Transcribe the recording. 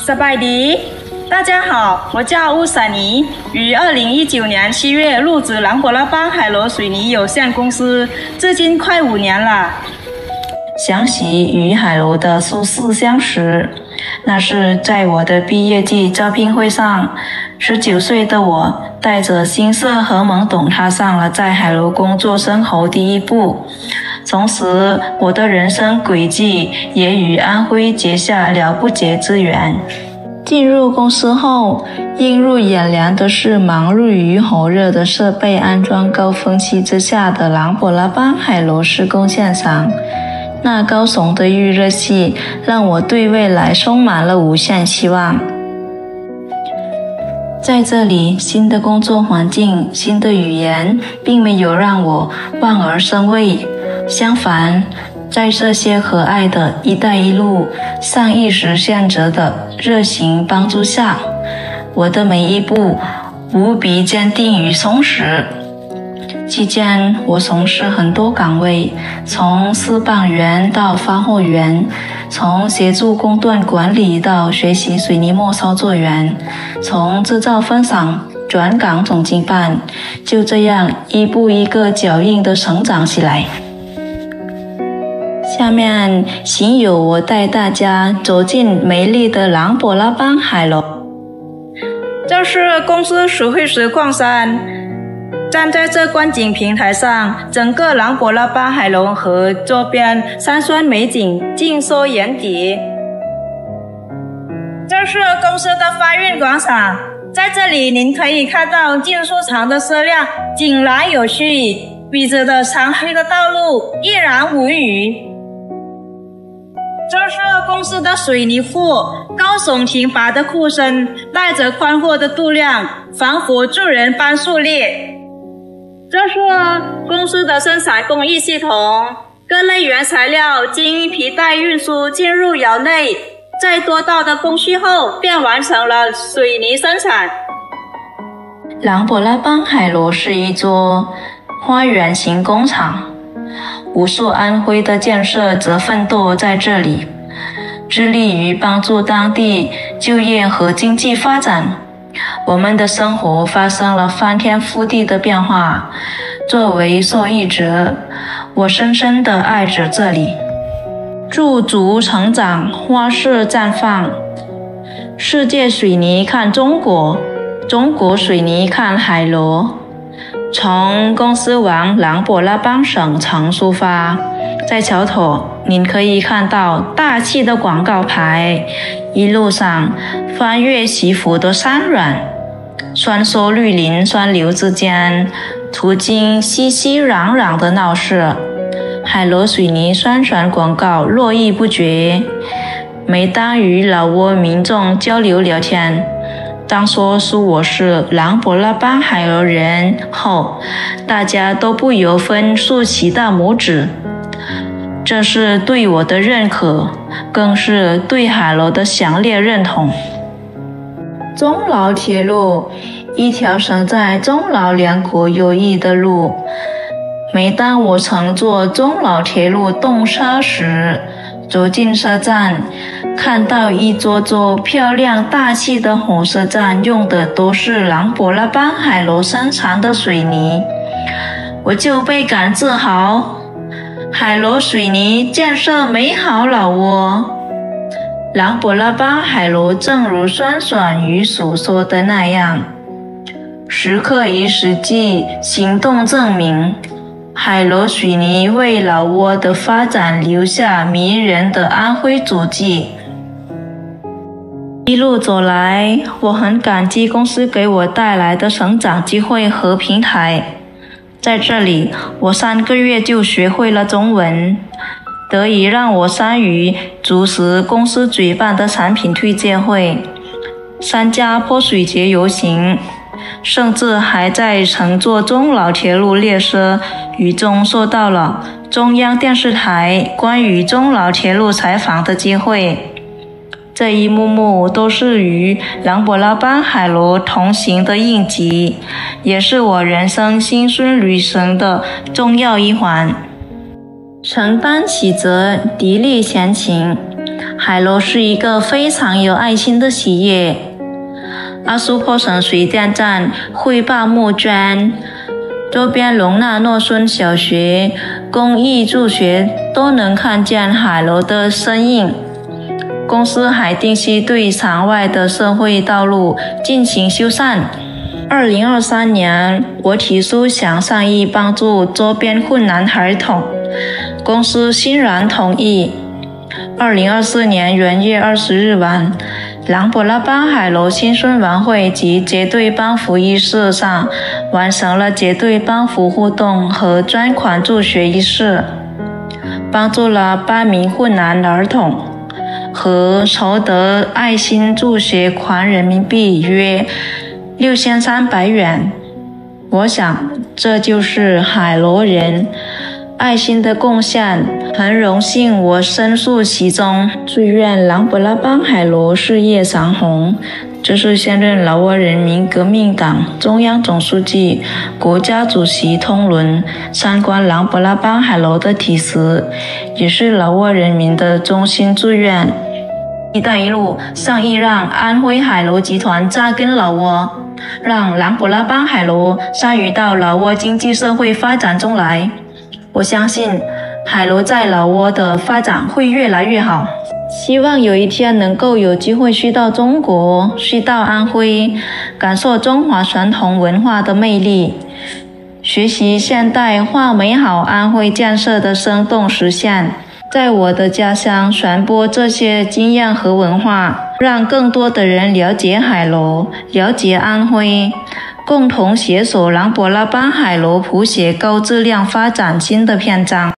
สบายดี大家好，我叫Ousanee，于2019年7月入职兰博拉邦海螺水泥有限公司，至今快5年了。 想起与海螺的初次相识，那是在我的毕业季招聘会上，19岁的我带着青涩和懵懂踏上了在海螺工作生活第一步。从此，我的人生轨迹也与安徽结下了不解之缘。进入公司后，映入眼帘的是忙碌于火热的设备安装高峰期之下的兰博拉邦海螺施工现场。那高耸的预热器让我对未来充满了无限期望。在这里，新的工作环境、新的语言，并没有让我望而生畏。相反，在这些可爱的“一带一路”上意实现者的热情帮助下，我的每一步无比坚定与充实。期间，我从事很多岗位，从试办员到发货员，从协助工段管理到学习水泥末操作员，从制造分厂转岗总经办，就这样一步一个脚印地成长起来。下面，请由我带大家走进美丽的兰博拉邦海螺。 这是公司石灰石矿山，站在这观景平台上，整个兰博拉邦海螺和周边山川美景尽收眼底。这是公司的发运广场，在这里您可以看到竞速场的车辆井然有序，笔直的长黑的道路一览无余。这是公司的水泥库，高耸挺拔的库身带着宽阔的度量，防火助人般竖立。这是公司的生产工艺系统，各类原材料经皮带运输进入窑内，在多道的工序后便完成了水泥生产。 兰博拉邦海螺是一座花园型工厂，无数安徽的建设者奋斗在这里，致力于帮助当地就业和经济发展。我们的生活发生了翻天覆地的变化。作为受益者，我深深地爱着这里。驻足成长，花式绽放。世界水泥看中国，中国水泥看海螺。从公司往兰博拉邦省城出发，在桥头您可以看到大气的广告牌，一路上翻越起伏的山峦，穿梭绿林川流之间，途经熙熙攘攘的闹市，海螺水泥宣传广告络绎不绝。每当与老挝民众交流聊天，当说出我是兰博拉邦海螺人后，大家都不由分竖起大拇指。这是对我的认可，更是对海螺的强烈认同。中老铁路，一条绳在中老两国友谊的路。每当我乘坐中老铁路动车时，走进车站，看到一座座漂亮大气的火车站用的都是兰博拉邦海螺生产的水泥，我就倍感自豪。海螺水泥建设美好老挝。兰博拉邦海螺正如宣传语所说的那样，时刻以实际行动证明，海螺水泥为老挝的发展留下迷人的安徽足迹。一路走来，我很感激公司给我带来的成长机会和平台。在这里，我3个月就学会了中文，得以让我参与主持公司举办的产品推荐会，参加泼水节游行，甚至还在乘坐中老铁路列车途中受到了中央电视台关于中老铁路采访的机会。这一幕幕都是与兰博拉邦海螺同行的印记，也是我人生辛酸旅程的重要一环。承担起责，砥砺前行， 海螺是一个非常有爱心的企业。阿苏坡省水电站汇报募捐，周边容纳诺孙小学、公益助学都能看见海螺的身影。公司还定期对场外的社会道路进行修缮。2023年，我提出想上议帮助周边困难儿童，公司欣然同意。2024年元月20日晚，琅勃拉邦海螺新春晚会及结对帮扶仪式上，完成了结对帮扶互动和专款助学仪式，帮助了8名困难儿童，和筹得爱心助学款人民币约6300元。我想，这就是海螺人爱心的贡献，很荣幸我身处其中。祝愿琅勃拉邦海螺事业长虹。这是现任老挝人民革命党中央总书记、国家主席通伦参观琅勃拉邦海螺的题词，也是老挝人民的衷心祝愿。一带一路上议让安徽海螺集团扎根老挝，让琅勃拉邦海螺参与到老挝经济社会发展中来。我相信海螺在老挝的发展会越来越好，希望有一天能够有机会去到中国，去到安徽，感受中华传统文化的魅力，学习现代化美好安徽建设的生动实现，在我的家乡传播这些经验和文化，让更多的人了解海螺，了解安徽，共同携手琅勃拉邦海螺谱写高质量发展新的篇章。